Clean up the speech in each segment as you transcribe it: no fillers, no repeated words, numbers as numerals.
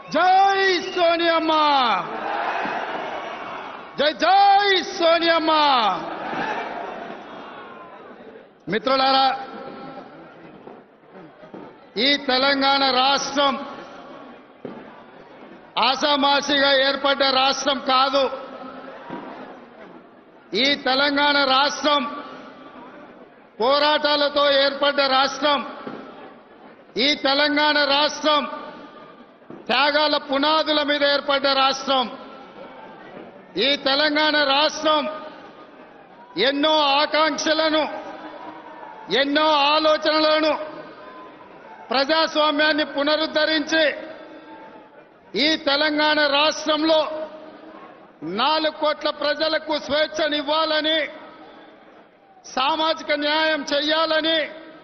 జై సోనియమ్మ, జై జై సోనియమ్మ. మిత్రులారా, ఈ తెలంగాణ రాష్ట్రం ఆషామాషిగా ఏర్పడ్డ రాష్ట్రం కాదు. ఈ తెలంగాణ రాష్ట్రం పోరాటాలతో ఏర్పడ్డ రాష్ట్రం. ఈ తెలంగాణ రాష్ట్రం త్యాగాల పునాదుల మీద ఏర్పడ్డ రాష్ట్రం. ఈ తెలంగాణ రాష్ట్రం ఎన్నో ఆకాంక్షలను, ఎన్నో ఆలోచనలను, ప్రజాస్వామ్యాన్ని పునరుద్ధరించి ఈ తెలంగాణ రాష్ట్రంలో 4 కోట్ల ప్రజలకు స్వేచ్ఛనివ్వాలని, సామాజిక న్యాయం చేయాలని,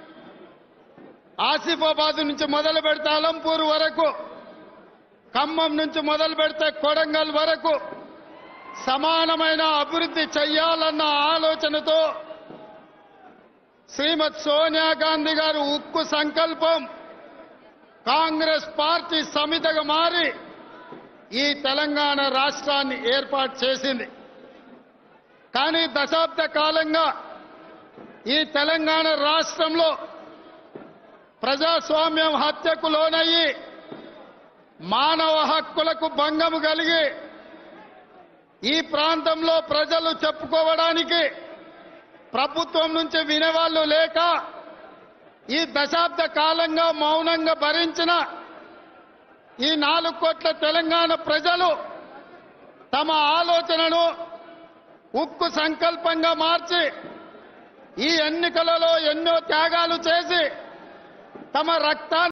ఆసిఫాబాద్ నుంచి మొదలు పెడితే అలంపూర్ వరకు, ఖమ్మం నుంచి మొదలు పెడితే కొడంగల్ వరకు సమానమైన అభివృద్ధి చేయాలన్న ఆలోచనతో శ్రీమతి సోనియా గాంధీ గారు ఉక్కు సంకల్పం కాంగ్రెస్ పార్టీ సమితిగా మారి ఈ తెలంగాణ రాష్ట్రాన్ని ఏర్పాటు చేసింది. కానీ దశాబ్ద కాలంగా ఈ తెలంగాణ రాష్ట్రంలో ప్రజాస్వామ్యం హత్యకు లోనయ్యి, మానవ హక్కులకు భంగం కలిగి, ఈ ప్రాంతంలో ప్రజలు చెప్పుకోవడానికి ప్రభుత్వం నుంచి వినేవాళ్లు లేక ఈ దశాబ్ద కాలంగా మౌనంగా భరించిన ఈ 4 కోట్ల తెలంగాణ ప్రజలు తమ ఆలోచనను ఉక్కు సంకల్పంగా మార్చి ఈ ఎన్నికలలో ఎన్నో త్యాగాలు చేసి తమ రక్తాన్ని